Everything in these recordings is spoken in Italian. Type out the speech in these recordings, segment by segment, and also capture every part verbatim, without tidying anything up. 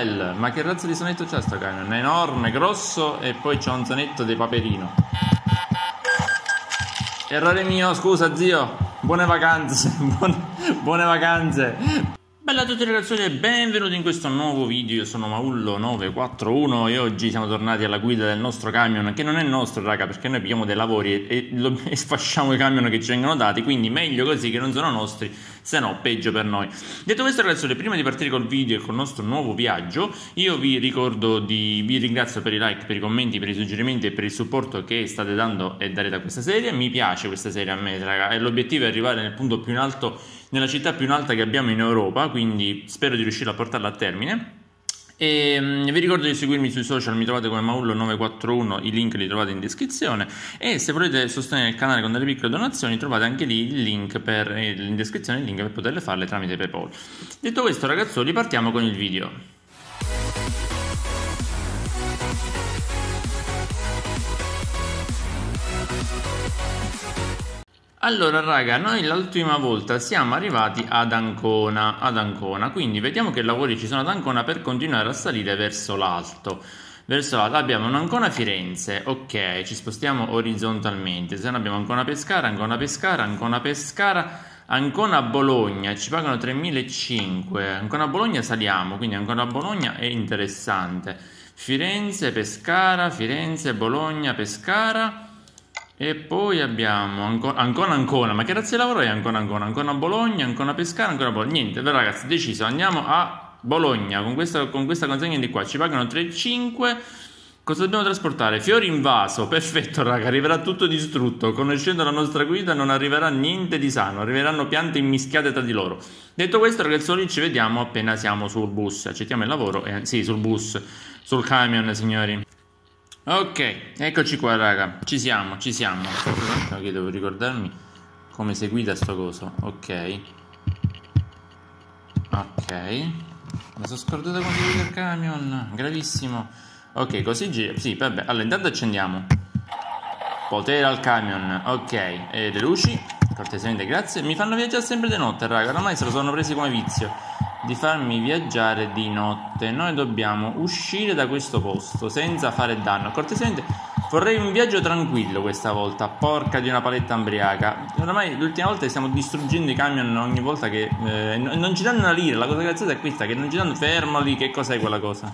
bella, ma che razza di sonetto c'è sto camion? È enorme, grosso e poi c'è un sonetto di Paperino. Errore mio, scusa zio. Buone vacanze, buone, buone vacanze. Bella a tutti ragazzi e benvenuti in questo nuovo video. Io sono Maullo nove quattro uno e oggi siamo tornati alla guida del nostro camion, che non è nostro raga, perché noi pigliamo dei lavori e, e, e sfasciamo i camion che ci vengono dati, quindi meglio così che non sono nostri, se no peggio per noi. Detto questo ragazzi, prima di partire col video e col nostro nuovo viaggio, io vi ricordo di vi ringrazio per i like, per i commenti, per i suggerimenti e per il supporto che state dando e darete a questa serie. Mi piace questa serie a me raga, e l'obiettivo è arrivare nel punto più in alto, nella città più in alta che abbiamo in Europa, quindi spero di riuscire a portarla a termine. E um, vi ricordo di seguirmi sui social, mi trovate come Maullo nove quattro uno, i link li trovate in descrizione, e se volete sostenere il canale con delle piccole donazioni trovate anche lì il link per, eh, in descrizione il link per poterle farle tramite PayPal. Detto questo ragazzoli, partiamo con il video. Allora raga, noi l'ultima volta siamo arrivati ad Ancona, ad Ancona, quindi vediamo che lavori ci sono ad Ancona per continuare a salire verso l'alto. Verso l'alto abbiamo un Ancona Firenze, ok, ci spostiamo orizzontalmente, se no abbiamo Ancona Pescara, Ancona Pescara, Ancona Pescara, Ancona Bologna, ci pagano tremilacinquecento, Ancona Bologna saliamo, quindi Ancona Bologna è interessante. Firenze, Pescara, Firenze, Bologna, Pescara. E poi abbiamo Ancona, Ancona, Ancona, ma che razza di lavoro è Ancona, Ancona? Ancona Bologna, Ancona Pescara, Ancona Bologna. Niente, ragazzi, deciso, andiamo a Bologna con questa, con questa consegna di qua. Ci pagano tre virgola cinque. Cosa dobbiamo trasportare? Fiori in vaso, perfetto raga, arriverà tutto distrutto. Conoscendo la nostra guida non arriverà niente di sano, arriveranno piante immischiate tra di loro. Detto questo ragazzoli, ci vediamo appena siamo sul bus. Accettiamo il lavoro, eh, sì, sul bus, sul camion signori. Ok, eccoci qua raga, ci siamo, ci siamo. Che devo ricordarmi come si guida sto coso. Ok. Ok. Mi sono scordato come si guida il camion. Gravissimo. Ok, così gira. Sì, vabbè. Allora, intanto accendiamo. Potere al camion. Ok. E le luci. Cortesemente, grazie. Mi fanno viaggiare sempre di notte, raga. Ormai se lo sono presi come vizio di farmi viaggiare di notte. Noi dobbiamo uscire da questo posto senza fare danno. Cortesemente vorrei un viaggio tranquillo questa volta. Porca di una paletta ambriaca. Ormai l'ultima volta stiamo distruggendo i camion ogni volta che eh, non ci danno una lira. La cosa graziosa è questa, che non ci danno. Fermo lì, che cos'è quella cosa?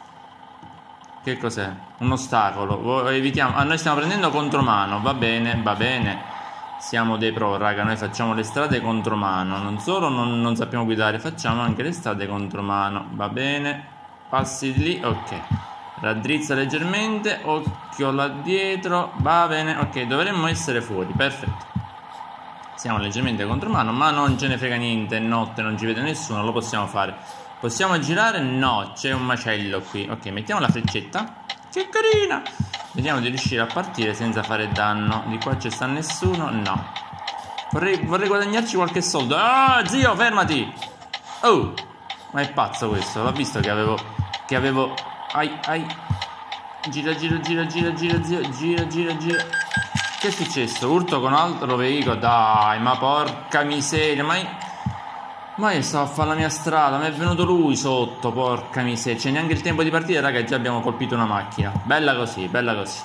Che cos'è? Un ostacolo. Evitiamo. Ah, noi stiamo prendendo contromano. Va bene, va bene. Siamo dei pro raga, noi facciamo le strade contromano. Non solo non, non sappiamo guidare, facciamo anche le strade contromano. Va bene. Passi lì, ok. Raddrizza leggermente. Occhio là dietro. Va bene, ok, dovremmo essere fuori, perfetto. Siamo leggermente contromano, ma non ce ne frega niente. È notte, non ci vede nessuno, lo possiamo fare. Possiamo girare? No, c'è un macello qui. Ok, mettiamo la freccetta. Che carina. Vediamo di riuscire a partire senza fare danno. Di qua ci sta nessuno? No. Vorrei, vorrei guadagnarci qualche soldo. Ah, zio, fermati. Oh, ma è pazzo questo. L'ho visto che avevo Che avevo Ai, ai. Gira, gira, gira, gira, gira, zio. Gira, gira, gira. Che è successo? Urto con altro veicolo. Dai, ma porca miseria. Ma Ma io stavo a fare la mia strada, mi è venuto lui sotto, porca miseria. C'è neanche il tempo di partire, raga, già abbiamo colpito una macchina. Bella così, bella così.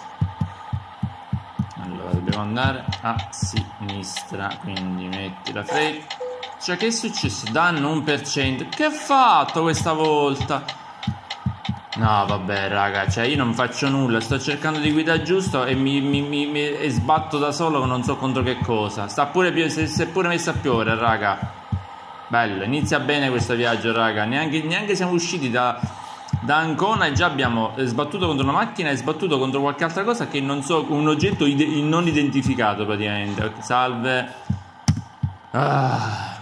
Allora, dobbiamo andare a sinistra, quindi metti la freccia. Che è successo? Danno un per cento. Che ha fatto questa volta? No, vabbè, raga, cioè io non faccio nulla. Sto cercando di guidare giusto e mi, mi, mi, mi e sbatto da solo, non so contro che cosa. Sta pure, si è pure messo a piovere, raga. Bello, inizia bene questo viaggio raga. Neanche, neanche siamo usciti da, da Ancona e già abbiamo sbattuto contro una macchina e sbattuto contro qualche altra cosa che non so, un oggetto ide non identificato praticamente. Salve. Ah.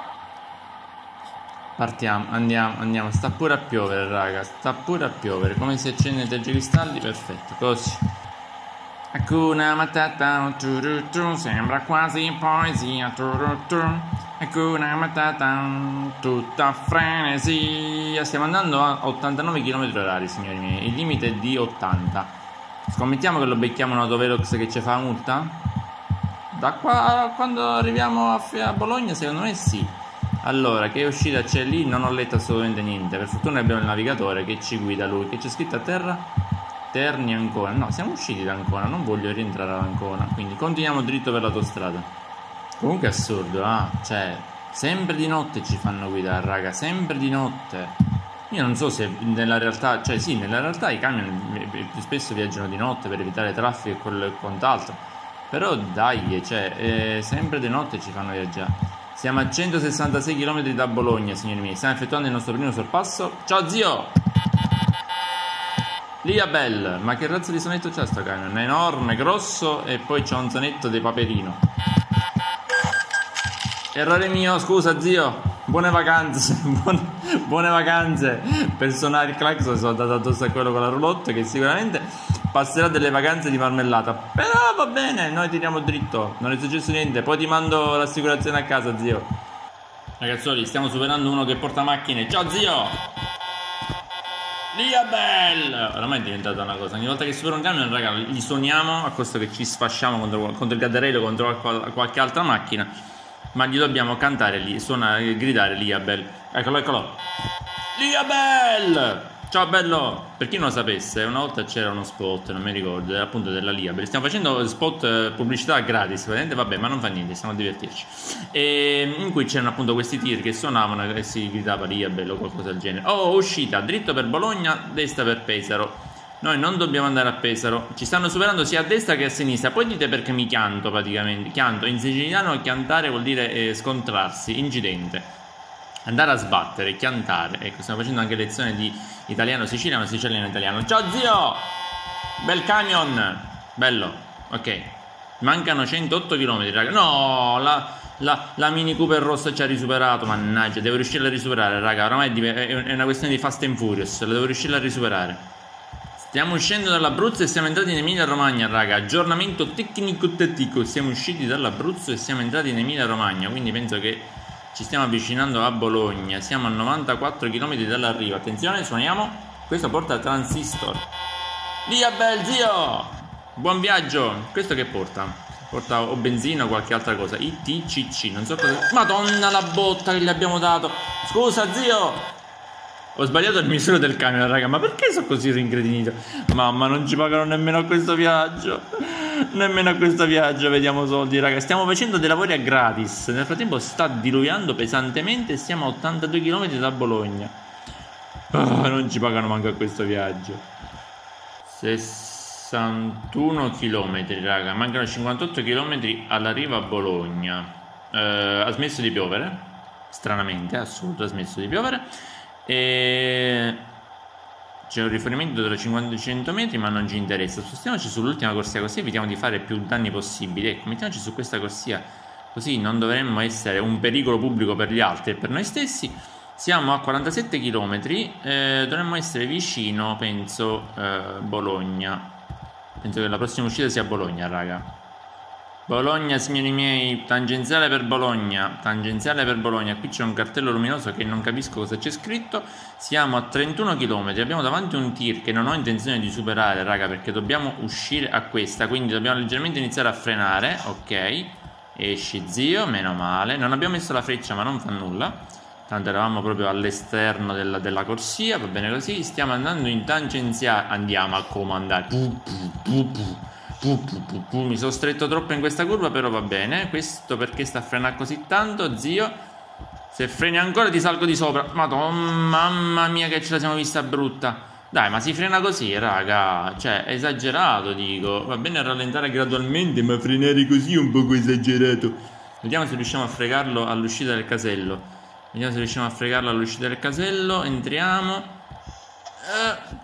Partiamo, andiamo, andiamo. Sta pure a piovere raga, sta pure a piovere. Come si accende il tergicristalli, perfetto, così. Hakuna Matata, tu, sembra quasi poesia, tu, tu. Hakuna Matata, tutta frenesia. Stiamo andando a ottantanove chilometri orari, signori miei. Il limite è di ottanta. Scommettiamo che lo becchiamo un autovelox che ci fa multa? Da qua a quando arriviamo a, a Bologna, secondo me sì. Allora, che uscita c'è lì? Non ho letto assolutamente niente. Per fortuna abbiamo il navigatore che ci guida lui. Che c'è scritto a terra? Terni Ancona. No, siamo usciti da Ancona, non voglio rientrare ad Ancona. Quindi continuiamo dritto per l'autostrada. Comunque è assurdo, ah, cioè, sempre di notte ci fanno guidare, raga, sempre di notte. Io non so se nella realtà, cioè sì, nella realtà i camion più spesso viaggiano di notte per evitare traffico e quello e quant'altro. Però dai, cioè, eh, sempre di notte ci fanno viaggiare. Siamo a centosessantasei chilometri da Bologna, signori miei. Stiamo effettuando il nostro primo sorpasso. Ciao zio! Liabel, ma che razza di sonetto c'ha sto camion? È enorme, grosso e poi c'ha un sonetto di Paperino. Errore mio, scusa zio. Buone vacanze, buone, buone vacanze. Per suonare il clacson sono andato addosso a quello con la roulotte che sicuramente passerà delle vacanze di marmellata. Però va bene, noi tiriamo dritto, non è successo niente. Poi ti mando l'assicurazione a casa, zio. Ragazzoli, stiamo superando uno che porta macchine. Ciao zio! Liabel! Oramai è diventata una cosa. Ogni volta che supera un camion, raga, gli suoniamo a questo che ci sfasciamo contro, contro il gaddarello, contro qualche altra macchina. Ma gli dobbiamo cantare lì, suonare, gridare Liabel. Eccolo, eccolo. Liabel! Ciao bello! Per chi non lo sapesse, una volta c'era uno spot, non mi ricordo, appunto della Liabel. Stiamo facendo spot pubblicità gratis, praticamente, vabbè, ma non fa niente, stiamo a divertirci. E in cui c'erano appunto questi tir che suonavano e si gridava Liabel o qualcosa del genere. Oh, uscita, dritto per Bologna, destra per Pesaro. Noi non dobbiamo andare a Pesaro, ci stanno superando sia a destra che a sinistra. Poi dite perché mi chianto praticamente. Chianto, in siciliano chiantare vuol dire eh, scontrarsi, incidente. Andare a sbattere, chiantare. Ecco, stiamo facendo anche lezione di italiano siciliano, siciliano italiano. Ciao zio! Bel camion! Bello, ok. Mancano centootto chilometri, raga. No, la, la, la Mini Cooper rossa ci ha risuperato. Mannaggia, devo riuscirla a risuperare, raga. Oramai è una questione di Fast and Furious. La devo riuscirla a risuperare. Stiamo uscendo dall'Abruzzo e siamo entrati in Emilia Romagna, raga. Aggiornamento tecnico-tattico. Siamo usciti dall'Abruzzo e siamo entrati in Emilia Romagna. Quindi penso che ci stiamo avvicinando a Bologna. Siamo a novantaquattro chilometri dall'arrivo. Attenzione, suoniamo. Questo porta Transistor. Via bel zio! Buon viaggio. Questo che porta? Porta o benzina o qualche altra cosa. I T C C. Non so cosa. Madonna la botta che gli abbiamo dato. Scusa zio! Ho sbagliato il misura del camion, raga, ma perché sono così rincretinito? Mamma, non ci pagano nemmeno a questo viaggio. Nemmeno a questo viaggio vediamo soldi, raga. Stiamo facendo dei lavori a gratis. Nel frattempo sta diluviando pesantemente e siamo a ottantadue chilometri da Bologna. Oh, non ci pagano manco a questo viaggio. sessantuno chilometri, raga. Mancano cinquantotto chilometri all'arrivo a Bologna. eh, Ha smesso di piovere. Stranamente, assurdo, ha smesso di piovere. E c'è un rifornimento tra cinquanta e cento metri, ma non ci interessa. Spostiamoci sull'ultima corsia, così evitiamo di fare più danni possibili. Ecco, mettiamoci su questa corsia, così non dovremmo essere un pericolo pubblico per gli altri e per noi stessi. Siamo a quarantasette chilometri, eh, dovremmo essere vicino, penso, eh, Bologna. Penso che la prossima uscita sia Bologna, raga. Bologna, signori miei, tangenziale per Bologna, tangenziale per Bologna. Qui c'è un cartello luminoso che non capisco cosa c'è scritto. Siamo a trentuno chilometri, abbiamo davanti un tir che non ho intenzione di superare, raga, perché dobbiamo uscire a questa, quindi dobbiamo leggermente iniziare a frenare. Ok, esci zio, meno male. Non abbiamo messo la freccia, ma non fa nulla, tanto eravamo proprio all'esterno della, della corsia, va bene così. Stiamo andando in tangenziale, andiamo a comandare. Puh, puh, puh, puh. Puh, puh, puh, puh. Mi sono stretto troppo in questa curva, però va bene. Questo perché sta a frenare così tanto, zio? Se freni ancora ti salgo di sopra. Madonna, mamma mia che ce la siamo vista brutta. Dai, ma si frena così, raga. Cioè, è esagerato, dico. Va bene rallentare gradualmente, ma frenare così è un poco esagerato. Vediamo se riusciamo a fregarlo all'uscita del casello. Vediamo se riusciamo a fregarlo all'uscita del casello. Entriamo. Eh...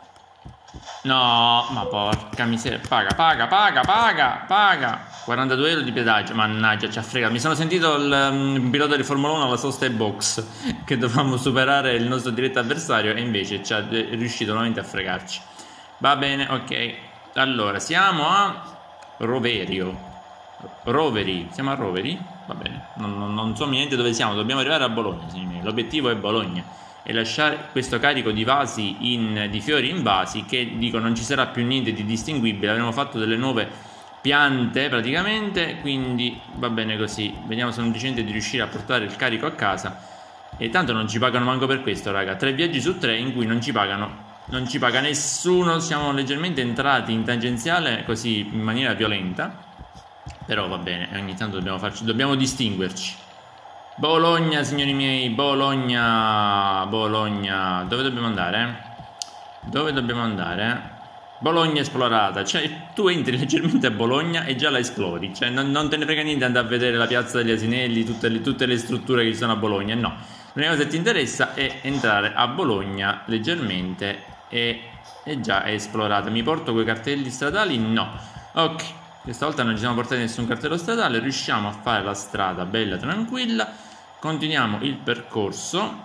No, ma porca miseria. Paga, paga, paga, paga, paga. quarantadue euro di pedaggio. Mannaggia, ci ha fregato. Mi sono sentito il um, pilota di Formula uno alla sosta e box, che dovevamo superare il nostro diretto avversario, e invece ci è riuscito nuovamente a fregarci. Va bene, ok. Allora, siamo a Roverio. Roveri. Siamo a Roveri? Va bene. Non, non, non so niente dove siamo. Dobbiamo arrivare a Bologna, signori miei. L'obiettivo è Bologna. E lasciare questo carico di vasi in, di fiori in vasi, che dico non ci sarà più niente di distinguibile. Avremo fatto delle nuove piante praticamente, quindi va bene così. Vediamo se non decente di riuscire a portare il carico a casa. E tanto non ci pagano manco per questo, raga. Tre viaggi su tre in cui non ci pagano. Non ci paga nessuno. Siamo leggermente entrati in tangenziale così in maniera violenta. Però va bene, ogni tanto dobbiamo farci, dobbiamo distinguerci. Bologna, signori miei, Bologna. Bologna. Dove dobbiamo andare? Dove dobbiamo andare? Bologna esplorata. Cioè, tu entri leggermente a Bologna e già la esplori. Cioè, non, non te ne frega niente andare a vedere la piazza degli asinelli, tutte le, tutte le strutture che ci sono a Bologna. No. L'unica cosa che ti interessa è entrare a Bologna leggermente e, e già è esplorata. Mi porto quei cartelli stradali? No. Ok. Questa volta non ci siamo portati nessun cartello stradale. Riusciamo a fare la strada bella tranquilla. Continuiamo il percorso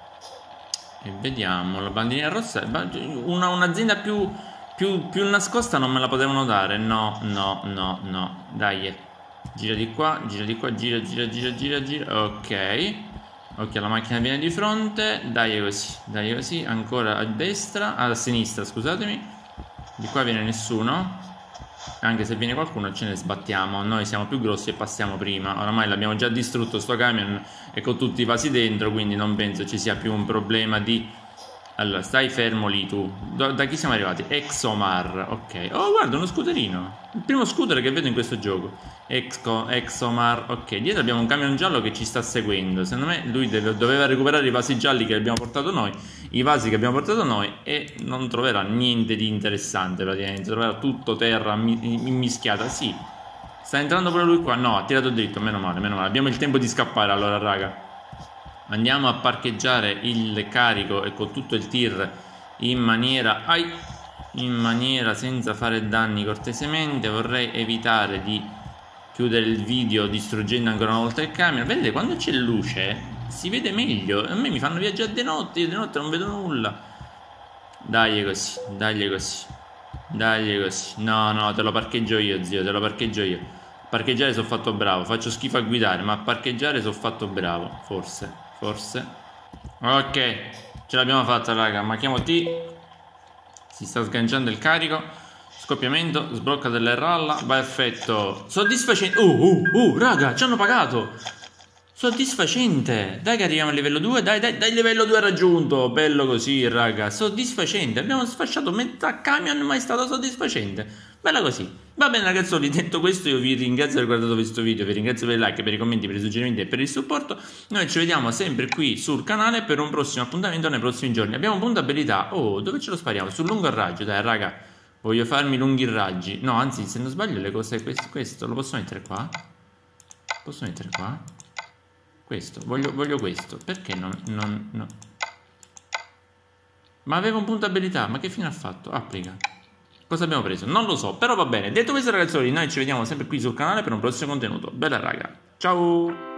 e vediamo la bandierina rossa. Una, un'azienda più, più, più nascosta non me la potevano dare. No, no, no, no. Dai, gira di qua, gira di qua, gira, gira, gira, gira, gira. Ok. Ok, la macchina viene di fronte. Dai così, dai così. Ancora a destra, a sinistra, scusatemi. Di qua viene nessuno. Anche se viene qualcuno ce ne sbattiamo. Noi siamo più grossi e passiamo prima. Oramai l'abbiamo già distrutto sto camion e con tutti i vasi dentro, quindi non penso ci sia più un problema di... Allora, stai fermo lì tu. Da, da chi siamo arrivati? Exomar. Ok. Oh, guarda, uno scooterino. Il primo scooter che vedo in questo gioco. Exco, Exomar. Ok, dietro abbiamo un camion giallo che ci sta seguendo. Secondo me lui deve, doveva recuperare i vasi gialli che abbiamo portato noi. I vasi che abbiamo portato noi. E non troverà niente di interessante praticamente. Troverà tutto terra immischiata. Sì. Sta entrando pure lui qua. No, ha tirato dritto. Meno male, meno male. Abbiamo il tempo di scappare allora, raga. Andiamo a parcheggiare il carico e con tutto il tir in maniera ai, in maniera senza fare danni cortesemente. Vorrei evitare di chiudere il video distruggendo ancora una volta il camion. Vedete, quando c'è luce si vede meglio. A me mi fanno viaggiare di notte, io di notte non vedo nulla. Dai così, dai così, dai così. No, no, te lo parcheggio io, zio, te lo parcheggio io. Parcheggiare sono fatto bravo, faccio schifo a guidare, ma a parcheggiare sono fatto bravo, forse. Forse. Ok, ce l'abbiamo fatta, raga. Marchiamo T. Si sta sganciando il carico. Scoppiamento, sblocca delle ralla. Perfetto. Soddisfacente. Uh, uh, uh, raga, ci hanno pagato. Soddisfacente. Dai che arriviamo al livello due. Dai, dai, dai, livello due raggiunto. Bello così, raga. Soddisfacente. Abbiamo sfasciato metà camion, ma è stato soddisfacente. Bella così. Va bene ragazzoli, detto questo io vi ringrazio per aver guardato questo video, vi ringrazio per i like, per i commenti, per i suggerimenti e per il supporto. Noi ci vediamo sempre qui sul canale per un prossimo appuntamento nei prossimi giorni. Abbiamo un punto abilità. Oh, dove ce lo spariamo? Sul lungo raggio, dai raga. Voglio farmi lunghi raggi. No, anzi, se non sbaglio le cose, questo, questo lo posso mettere qua? Posso mettere qua? Questo, voglio, voglio questo. Perché non, non, no. Ma aveva un punto abilità, ma che fine ha fatto? Applica. Cosa abbiamo preso? Non lo so, però va bene. Detto questo ragazzoli, noi ci vediamo sempre qui sul canale per un prossimo contenuto. Bella raga, ciao!